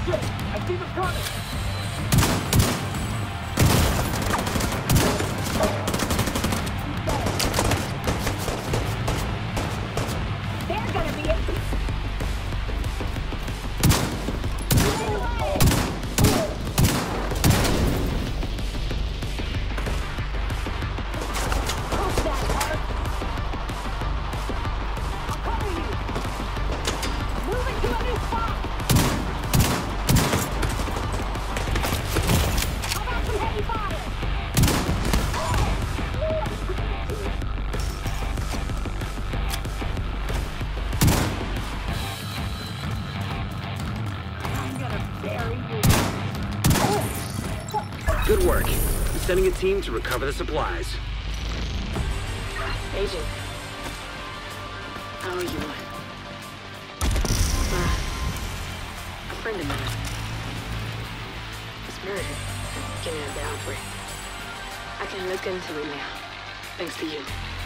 Shit! I see them coming! They're gonna be it! Good work. I'm sending a team to recover the supplies. Agent, how are you? A friend of mine was murdered at the beginning of the outbreak. I can look into it now, thanks to you.